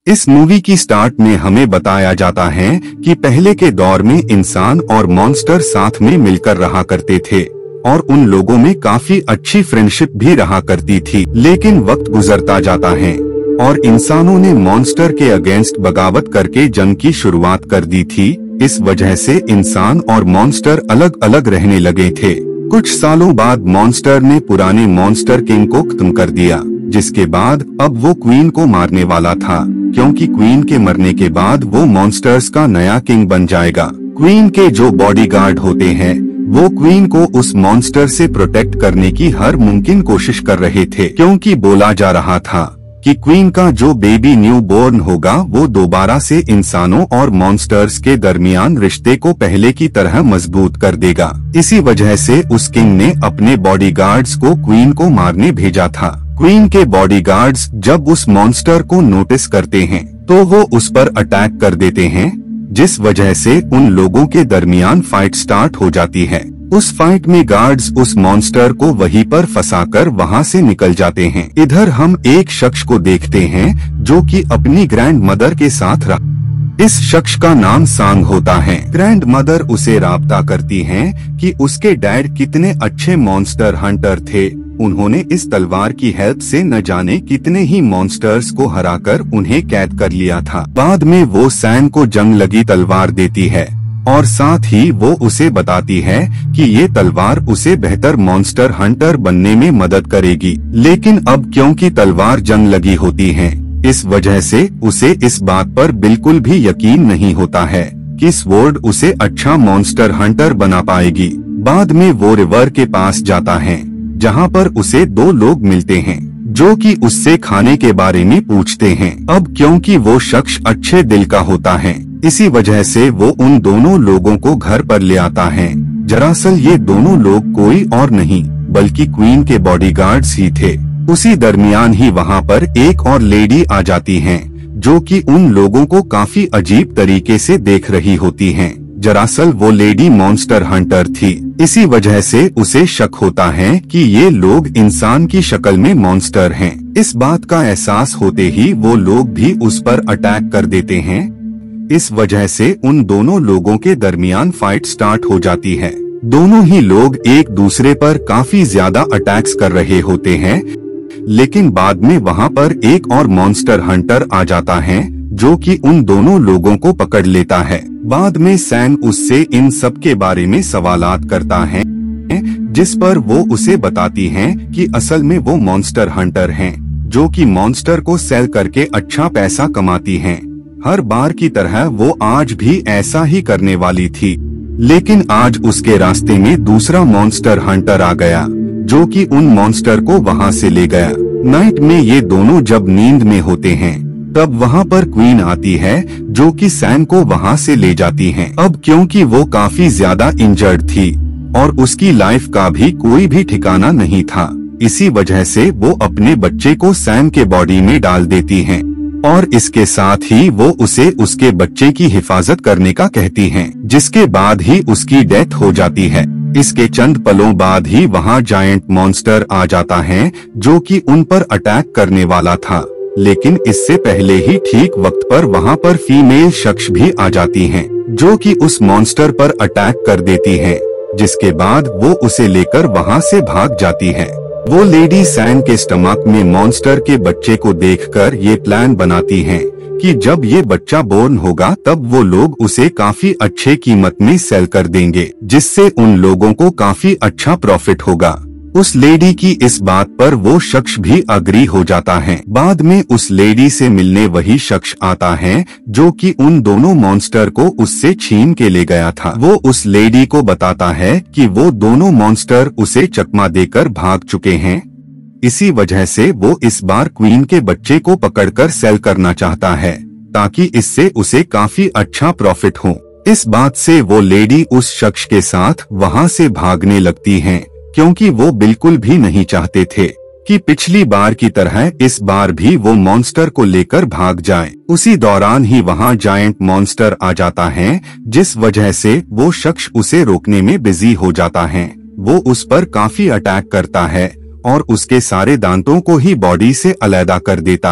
इस मूवी की स्टार्ट में हमें बताया जाता है कि पहले के दौर में इंसान और मॉन्स्टर साथ में मिलकर रहा करते थे और उन लोगों में काफी अच्छी फ्रेंडशिप भी रहा करती थी। लेकिन वक्त गुजरता जाता है और इंसानों ने मॉन्स्टर के अगेंस्ट बगावत करके जंग की शुरुआत कर दी थी। इस वजह से इंसान और मॉन्स्टर अलग अलग रहने लगे थे। कुछ सालों बाद मॉन्स्टर ने पुराने मॉन्स्टर किंग को खत्म कर दिया, जिसके बाद अब वो क्वीन को मारने वाला था, क्योंकि क्वीन के मरने के बाद वो मॉन्स्टर्स का नया किंग बन जाएगा। क्वीन के जो बॉडीगार्ड होते हैं वो क्वीन को उस मॉन्स्टर से प्रोटेक्ट करने की हर मुमकिन कोशिश कर रहे थे, क्योंकि बोला जा रहा था कि क्वीन का जो बेबी न्यू बोर्न होगा वो दोबारा से इंसानों और मॉन्स्टर्स के दरमियान रिश्ते को पहले की तरह मजबूत कर देगा। इसी वजह से उस किंग ने अपने बॉडीगार्ड्स को क्वीन को मारने भेजा था। क्वीन के बॉडीगार्ड्स जब उस मॉन्स्टर को नोटिस करते हैं तो वो उस पर अटैक कर देते हैं, जिस वजह से उन लोगों के दरमियान फाइट स्टार्ट हो जाती है। उस फाइट में गार्ड्स उस मॉन्स्टर को वहीं पर फंसाकर वहां से निकल जाते हैं। इधर हम एक शख्स को देखते हैं जो कि अपनी ग्रैंड मदर के साथ रहा। इस शख्स का नाम सांग होता है। ग्रैंड मदर उसे राब्ता करती हैं कि उसके डैड कितने अच्छे मॉन्स्टर हंटर थे। उन्होंने इस तलवार की हेल्प से न जाने कितने ही मॉन्स्टर्स को हराकर उन्हें कैद कर लिया था। बाद में वो सैन को जंग लगी तलवार देती है और साथ ही वो उसे बताती है कि ये तलवार उसे बेहतर मॉन्स्टर हंटर बनने में मदद करेगी। लेकिन अब क्योंकि तलवार जंग लगी होती है, इस वजह से उसे इस बात पर बिल्कुल भी यकीन नहीं होता है कि स्वॉर्ड उसे अच्छा मॉन्स्टर हंटर बना पाएगी। बाद में वो रिवर के पास जाता है जहाँ पर उसे दो लोग मिलते हैं जो कि उससे खाने के बारे में पूछते हैं। अब क्योंकि वो शख्स अच्छे दिल का होता है, इसी वजह से वो उन दोनों लोगों को घर पर ले आता है। दरअसल ये दोनों लोग कोई और नहीं बल्कि क्वीन के बॉडीगार्ड्स ही थे। उसी दरमियान ही वहाँ पर एक और लेडी आ जाती हैं, जो कि उन लोगों को काफी अजीब तरीके से देख रही होती हैं। दरअसल वो लेडी मॉन्स्टर हंटर थी। इसी वजह से उसे शक होता है कि ये लोग इंसान की शक्ल में मॉन्स्टर हैं। इस बात का एहसास होते ही वो लोग भी उस पर अटैक कर देते हैं। इस वजह से उन दोनों लोगों के दरमियान फाइट स्टार्ट हो जाती है। दोनों ही लोग एक दूसरे पर काफी ज्यादा अटैक्स कर रहे होते हैं, लेकिन बाद में वहाँ पर एक और मॉन्स्टर हंटर आ जाता है जो कि उन दोनों लोगों को पकड़ लेता है। बाद में सैन उससे इन सब के बारे में सवालात करता है, जिस पर वो उसे बताती हैं कि असल में वो मॉन्स्टर हंटर हैं, जो कि मॉन्स्टर को सेल करके अच्छा पैसा कमाती हैं। हर बार की तरह वो आज भी ऐसा ही करने वाली थी, लेकिन आज उसके रास्ते में दूसरा मॉन्स्टर हंटर आ गया जो कि उन मॉन्स्टर को वहाँ से ले गया। नाइट में ये दोनों जब नींद में होते हैं तब वहाँ पर क्वीन आती है जो कि सैन को वहाँ से ले जाती है। अब क्योंकि वो काफी ज्यादा इंजर्ड थी और उसकी लाइफ का भी कोई भी ठिकाना नहीं था, इसी वजह से वो अपने बच्चे को सैन के बॉडी में डाल देती हैं और इसके साथ ही वो उसे उसके बच्चे की हिफाजत करने का कहती हैं, जिसके बाद ही उसकी डेथ हो जाती है। इसके चंद पलों बाद ही वहाँ जायंट मॉन्स्टर आ जाता है जो कि उन पर अटैक करने वाला था, लेकिन इससे पहले ही ठीक वक्त पर वहाँ पर फीमेल शख्स भी आ जाती हैं जो कि उस मॉन्स्टर पर अटैक कर देती हैं, जिसके बाद वो उसे लेकर वहाँ से भाग जाती है। वो लेडी सैन के स्टमक में मॉन्स्टर के बच्चे को देखकर ये प्लान बनाती हैं कि जब ये बच्चा बोर्न होगा तब वो लोग उसे काफी अच्छे कीमत में सेल कर देंगे, जिससे उन लोगों को काफी अच्छा प्रॉफिट होगा। उस लेडी की इस बात पर वो शख्स भी अग्री हो जाता है। बाद में उस लेडी से मिलने वही शख्स आता है जो कि उन दोनों मॉन्स्टर को उससे छीन के ले गया था। वो उस लेडी को बताता है कि वो दोनों मॉन्स्टर उसे चकमा देकर भाग चुके हैं। इसी वजह से वो इस बार क्वीन के बच्चे को पकड़कर सेल करना चाहता है ताकि इससे उसे काफी अच्छा प्रॉफिट हो। इस बात से वो लेडी उस शख्स के साथ वहाँ से भागने लगती हैं, क्योंकि वो बिल्कुल भी नहीं चाहते थे कि पिछली बार की तरह इस बार भी वो मॉन्स्टर को लेकर भाग जाएं। उसी दौरान ही वहाँ जायंट मॉन्स्टर आ जाता है, जिस वजह से वो शख्स उसे रोकने में बिजी हो जाता है। वो उस पर काफी अटैक करता है और उसके सारे दांतों को ही बॉडी से अलग कर देता है।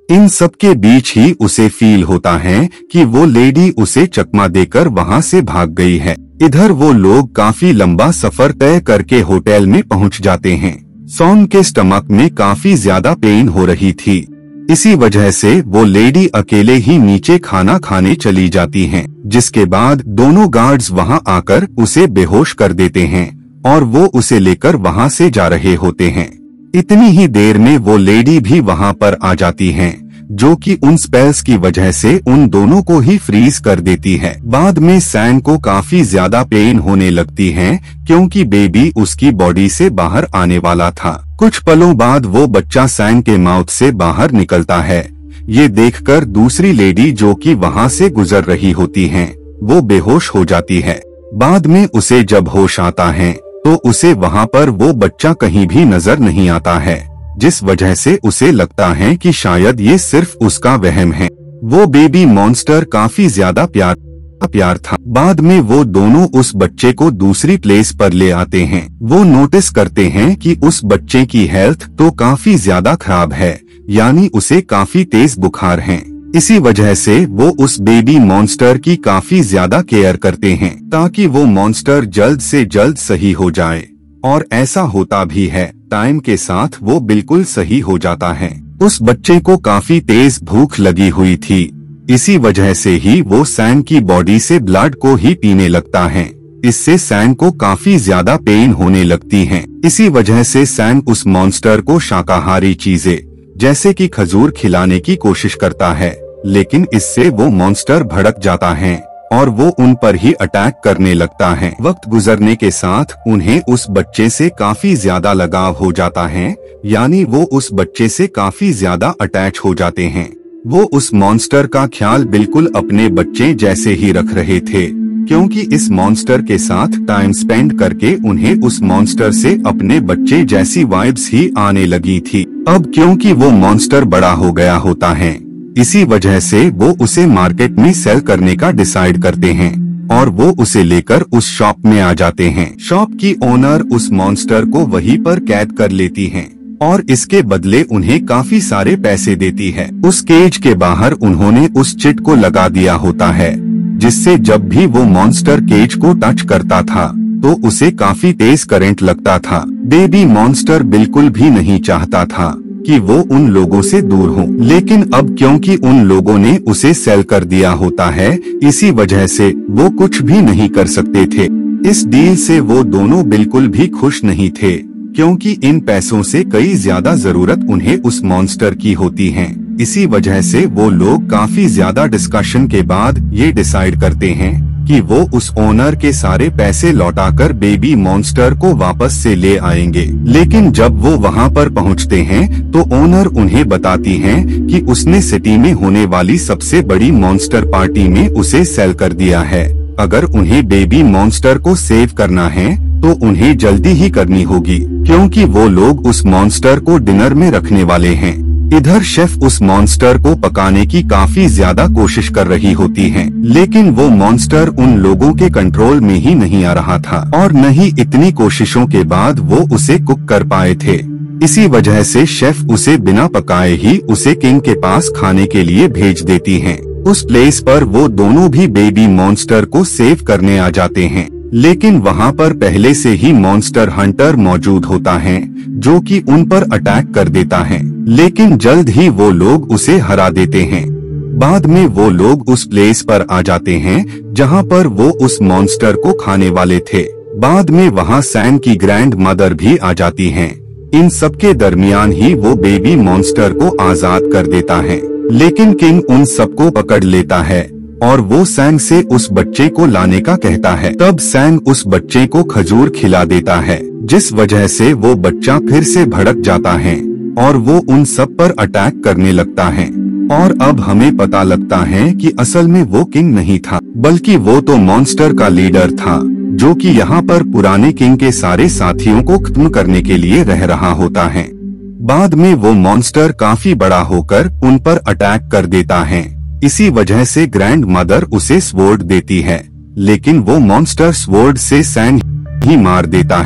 इन सब के बीच ही उसे फील होता है कि वो लेडी उसे चकमा देकर वहाँ से भाग गई है। इधर वो लोग काफी लंबा सफर तय करके होटल में पहुँच जाते हैं। सॉन्ग के स्टमक में काफी ज्यादा पेन हो रही थी, इसी वजह से वो लेडी अकेले ही नीचे खाना खाने चली जाती हैं, जिसके बाद दोनों गार्ड्स वहां आकर उसे बेहोश कर देते हैं और वो उसे लेकर वहां से जा रहे होते हैं। इतनी ही देर में वो लेडी भी वहां पर आ जाती हैं, जो कि उन स्पेल्स की वजह से उन दोनों को ही फ्रीज कर देती है। बाद में सैन को काफी ज्यादा पेन होने लगती है, क्योंकि बेबी उसकी बॉडी से बाहर आने वाला था। कुछ पलों बाद वो बच्चा सैन के माउथ से बाहर निकलता है। ये देखकर दूसरी लेडी जो कि वहां से गुजर रही होती हैं, वो बेहोश हो जाती है। बाद में उसे जब होश आता है तो उसे वहां पर वो बच्चा कहीं भी नजर नहीं आता है, जिस वजह से उसे लगता है कि शायद ये सिर्फ उसका वहम है। वो बेबी मॉन्स्टर काफी ज्यादा प्यार था। बाद में वो दोनों उस बच्चे को दूसरी प्लेस पर ले आते हैं। वो नोटिस करते हैं कि उस बच्चे की हेल्थ तो काफी ज्यादा खराब है, यानी उसे काफी तेज बुखार है। इसी वजह से वो उस बेबी मॉन्स्टर की काफी ज्यादा केयर करते हैं, ताकि वो मॉन्स्टर जल्द से जल्द सही हो जाए। और ऐसा होता भी है, टाइम के साथ वो बिल्कुल सही हो जाता है। उस बच्चे को काफी तेज भूख लगी हुई थी, इसी वजह से ही वो सैन की बॉडी से ब्लड को ही पीने लगता है। इससे सैन को काफी ज्यादा पेन होने लगती है। इसी वजह से सैन उस मॉन्स्टर को शाकाहारी चीजें जैसे कि खजूर खिलाने की कोशिश करता है, लेकिन इससे वो मॉन्स्टर भड़क जाता है और वो उन पर ही अटैक करने लगता है। वक्त गुजरने के साथ उन्हें उस बच्चे से काफी ज्यादा लगाव हो जाता है, यानी वो उस बच्चे से काफी ज्यादा अटैच हो जाते हैं। वो उस मॉन्स्टर का ख्याल बिल्कुल अपने बच्चे जैसे ही रख रहे थे, क्योंकि इस मॉन्स्टर के साथ टाइम स्पेंड करके उन्हें उस मॉन्स्टर से अपने बच्चे जैसी वाइब्स ही आने लगी थी। अब क्योंकि वो मॉन्स्टर बड़ा हो गया होता है, इसी वजह से वो उसे मार्केट में सेल करने का डिसाइड करते हैं और वो उसे लेकर उस शॉप में आ जाते हैं। शॉप की ओनर उस मॉन्स्टर को वहीं पर कैद कर लेती हैं और इसके बदले उन्हें काफी सारे पैसे देती है। उस केज के बाहर उन्होंने उस चिट को लगा दिया होता है, जिससे जब भी वो मॉन्स्टर केज को टच करता था तो उसे काफी तेज करंट लगता था। बेबी मॉन्स्टर बिल्कुल भी नहीं चाहता था कि वो उन लोगों से दूर हो, लेकिन अब क्योंकि उन लोगों ने उसे सेल कर दिया होता है, इसी वजह से वो कुछ भी नहीं कर सकते थे। इस डील से वो दोनों बिल्कुल भी खुश नहीं थे, क्योंकि इन पैसों से कई ज्यादा जरूरत उन्हें उस मॉन्स्टर की होती है। इसी वजह से वो लोग काफी ज्यादा डिस्कशन के बाद ये डिसाइड करते हैं कि वो उस ओनर के सारे पैसे लौटाकर बेबी मॉन्स्टर को वापस से ले आएंगे। लेकिन जब वो वहाँ पर पहुँचते हैं तो ओनर उन्हें बताती है कि उसने सिटी में होने वाली सबसे बड़ी मॉन्स्टर पार्टी में उसे सेल कर दिया है। अगर उन्हें बेबी मॉन्स्टर को सेव करना है तो उन्हें जल्दी ही करनी होगी, क्योंकि वो लोग उस मॉन्स्टर को डिनर में रखने वाले हैं। इधर शेफ उस मॉन्स्टर को पकाने की काफी ज्यादा कोशिश कर रही होती है, लेकिन वो मॉन्स्टर उन लोगों के कंट्रोल में ही नहीं आ रहा था और न ही इतनी कोशिशों के बाद वो उसे कुक कर पाए थे। इसी वजह से शेफ उसे बिना पकाए ही उसे किंग के पास खाने के लिए भेज देती हैं। उस प्लेस पर वो दोनों भी बेबी मॉन्स्टर को सेव करने आ जाते हैं, लेकिन वहाँ पर पहले से ही मॉन्स्टर हंटर मौजूद होता है, जो कि उन पर अटैक कर देता है, लेकिन जल्द ही वो लोग उसे हरा देते हैं। बाद में वो लोग उस प्लेस पर आ जाते हैं जहाँ पर वो उस मॉन्स्टर को खाने वाले थे। बाद में वहाँ सैन की ग्रैंड मदर भी आ जाती हैं। इन सबके दरमियान ही वो बेबी मॉन्स्टर को आजाद कर देता है, लेकिन किंग उन सबको पकड़ लेता है और वो सैन से उस बच्चे को लाने का कहता है। तब सैन उस बच्चे को खजूर खिला देता है, जिस वजह से वो बच्चा फिर से भड़क जाता है और वो उन सब पर अटैक करने लगता है। और अब हमें पता लगता है कि असल में वो किंग नहीं था, बल्कि वो तो मॉन्स्टर का लीडर था, जो कि यहाँ पर पुराने किंग के सारे साथियों को खत्म करने के लिए रह रहा होता है। बाद में वो मॉन्स्टर काफी बड़ा होकर उन पर अटैक कर देता है। इसी वजह से ग्रैंड मदर उसे स्वॉर्ड देती है, लेकिन वो मॉन्स्टर स्वॉर्ड से सैन ही मार देता है।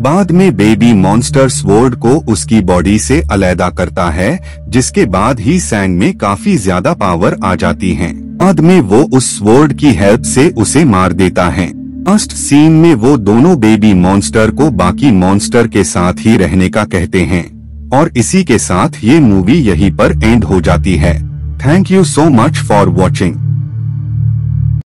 बाद में बेबी मॉन्स्टर स्वॉर्ड को उसकी बॉडी से अलैदा करता है, जिसके बाद ही सैंग में काफी ज्यादा पावर आ जाती है। बाद में वो उस स्वॉर्ड की हेल्प से उसे मार देता है। लास्ट सीन में वो दोनों बेबी मॉन्स्टर को बाकी मॉन्स्टर के साथ ही रहने का कहते हैं और इसी के साथ ये मूवी यहीं पर एंड हो जाती है। Thank you so much for watching.